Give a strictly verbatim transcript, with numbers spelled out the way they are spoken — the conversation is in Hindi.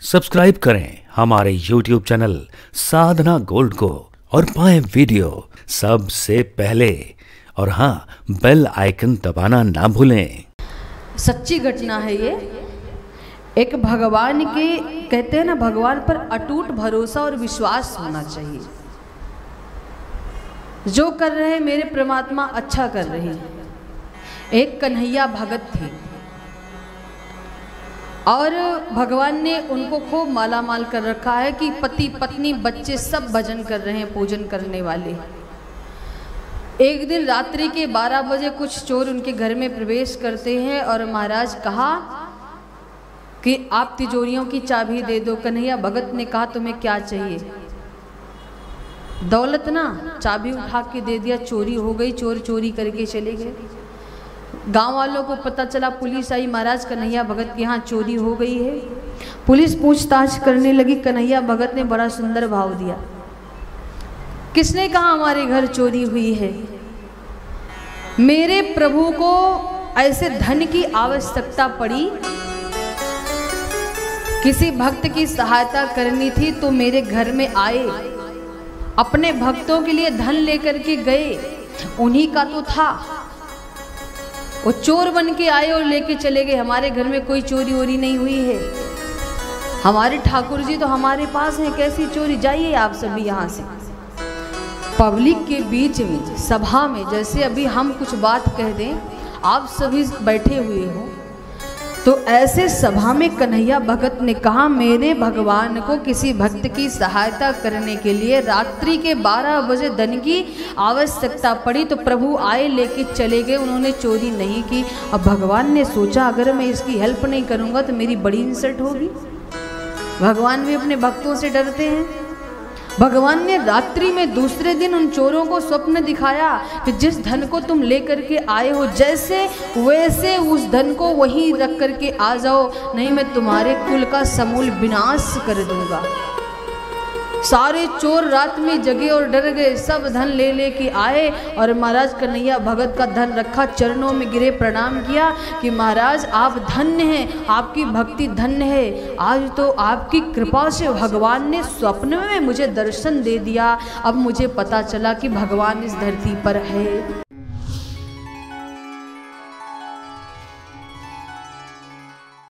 सब्सक्राइब करें हमारे यूट्यूब चैनल साधना गोल्ड को और पाएं वीडियो सबसे पहले। और हाँ, बेल आइकन दबाना ना भूलें। सच्ची घटना है ये। एक भगवान के कहते हैं ना, भगवान पर अटूट भरोसा और विश्वास होना चाहिए। जो कर रहे हैं मेरे परमात्मा अच्छा कर रहे हैं। एक कन्हैया भगत थे और भगवान ने उनको खूब माला माल कर रखा है कि पति पत्नी बच्चे सब भजन कर रहे हैं, पूजन करने वाले। एक दिन रात्रि के बारह बजे कुछ चोर उनके घर में प्रवेश करते हैं और महाराज कहा कि आप तिजोरियों की चाबी दे दो। कन्हैया भगत ने कहा तुम्हें क्या चाहिए? दौलत ना। चाबी उठा के दे दिया, चोरी हो गई। चोर चोरी करके चले गए। गांव वालों को पता चला, पुलिस आई, महाराज कन्हैया भगत के यहाँ चोरी हो गई है। पुलिस पूछताछ करने लगी। कन्हैया भगत ने बड़ा सुंदर भाव दिया, किसने कहा हमारे घर चोरी हुई है? मेरे प्रभु को ऐसे धन की आवश्यकता पड़ी, किसी भक्त की सहायता करनी थी तो मेरे घर में आए, अपने भक्तों के लिए धन लेकर के गए। उन्हीं का तो था। वो चोर बन के आए और लेके चले गए। हमारे घर में कोई चोरी वोरी नहीं हुई है। हमारे ठाकुर जी तो हमारे पास हैं, कैसी चोरी? जाइए आप सभी यहाँ से। पब्लिक के बीच में, सभा में, जैसे अभी हम कुछ बात कह दें, आप सभी बैठे हुए हो, तो ऐसे सभा में कन्हैया भगत ने कहा मेरे भगवान को किसी भक्त की सहायता करने के लिए रात्रि के बारह बजे धन की आवश्यकता पड़ी तो प्रभु आए, लेके चले गए। उन्होंने चोरी नहीं की। अब भगवान ने सोचा अगर मैं इसकी हेल्प नहीं करूँगा तो मेरी बड़ी इंसल्ट होगी। भगवान भी अपने भक्तों से डरते हैं। भगवान ने रात्रि में दूसरे दिन उन चोरों को स्वप्न दिखाया कि जिस धन को तुम लेकर के आए हो, जैसे वैसे उस धन को वहीं रख करके आ जाओ, नहीं मैं तुम्हारे कुल का समूल विनाश कर दूंगा। सारे चोर रात में जगे और डर गए। सब धन ले ले के आए और महाराज कन्हैया भगत का धन रखा, चरणों में गिरे, प्रणाम किया कि महाराज आप धन्य हैं, आपकी भक्ति धन्य है। आज तो आपकी कृपा से भगवान ने स्वप्न में मुझे दर्शन दे दिया। अब मुझे पता चला कि भगवान इस धरती पर है।